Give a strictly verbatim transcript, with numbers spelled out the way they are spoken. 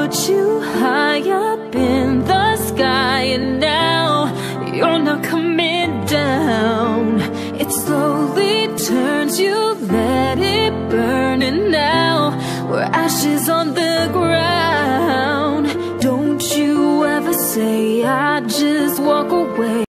put you high up in the sky, and now you're not coming down. It slowly turns, you let it burn, and now we're ashes on the ground. Don't you ever say I just walk away.